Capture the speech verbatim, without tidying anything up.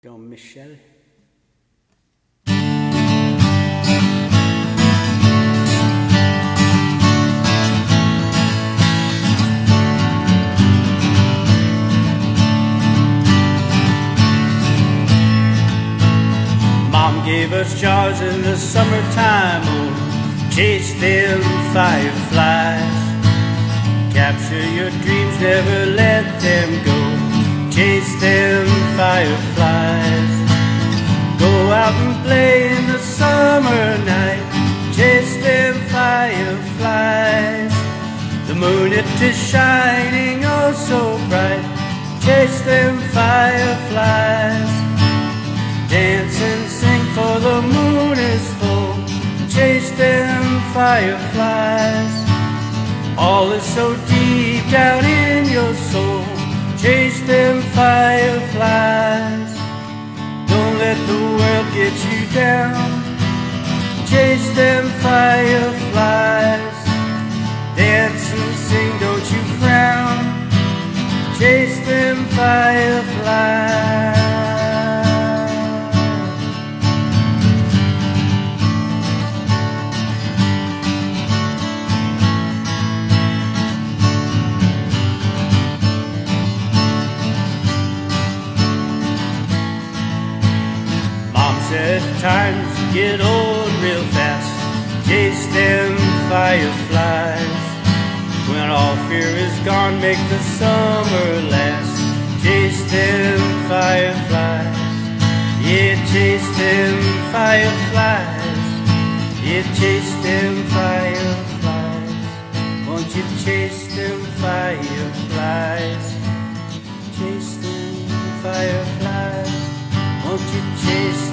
Jean-Michel. Mom gave us jars in the summertime, oh, chase them fireflies. Capture your dreams, never let them go. Chase them fireflies. Go out and play in the summer night. Chase them fireflies. The moon, it is shining oh so bright. Chase them fireflies. Dance and sing for the moon is full. Chase them fireflies. All is so deep down in your soul. Chase them fireflies. Don't let the world get you down. Chase them fireflies. Dance and sing, don't you frown. Chase them fireflies. At times get old real fast. Chase them fireflies. When all fear is gone, make the summer last. Chase them fireflies. Yeah, chase them fireflies. Yeah, chase them fireflies. Won't you chase them fireflies? Chase them fireflies. Won't you chase